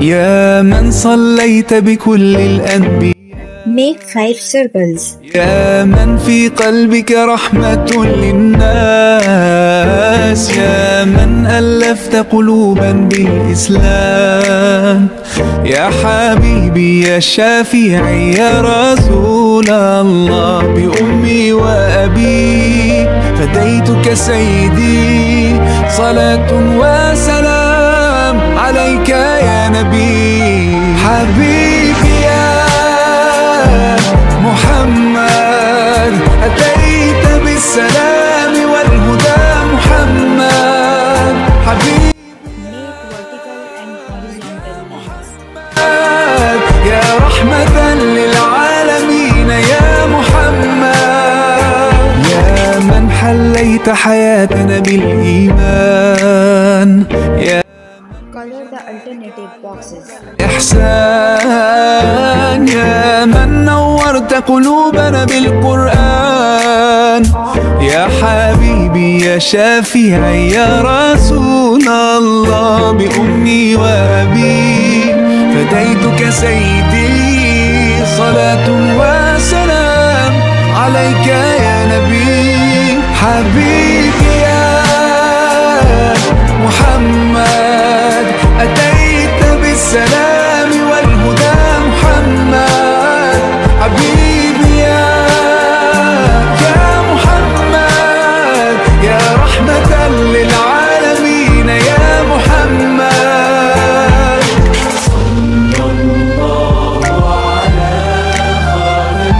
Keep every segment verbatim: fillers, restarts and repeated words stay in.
يا من صليت بكل الأنبياء Make five circles. يا من في قلبك رحمة للناس، يا من ألفت قلوبا بالإسلام، يا حبيبي يا شافعي يا رسول الله، بأمي وأبي فديتك سيدي، صلاة وسلام عليك يا نبي. حبيبي يا محمد أتيت بالسلام والهدى، محمد حبيبي Make vertical and horizontal lines. يا رحمة للعالمين يا محمد، يا من حليت حياتنا بالإيمان، يا Color the alternative boxes. إحسان، يا من نورت قلوبنا بالقرآن، يا حبيبي يا شافعي يا رسول الله، بأمي وأبي فديتك سيدي، صلاة وسلام عليك يا نبي. حبيبي يا محمد أتيت بالسلام والهدى، محمد حبيبي يا يا محمد، يا رحمة للعالمين يا محمد. صلى الله على خاتم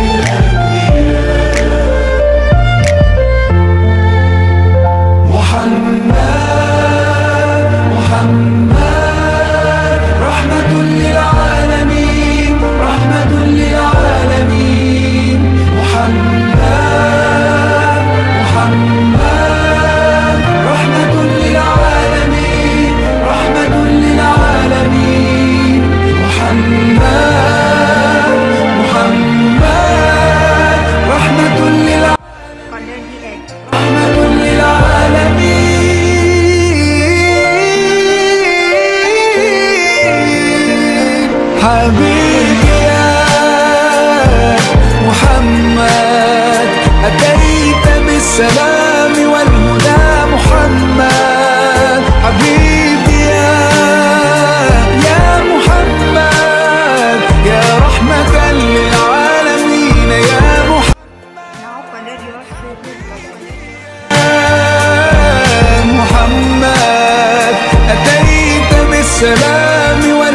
الأنبياء محمد، محمد رحمة للعالمين، رحمة للعالمين، محمد، محمد رحمة للعالمين، رحمة للعالمين، محمد، محمد رحمة للعالمين، Color the edge. رحمة للعالمين. حبيبي يا محمد أتيت بالسلام والهدى، محمد حبيبي يا يا محمد، يا رحمة للعالمين يا محمد. Now color your favorite color. محمد أتيت بالسلام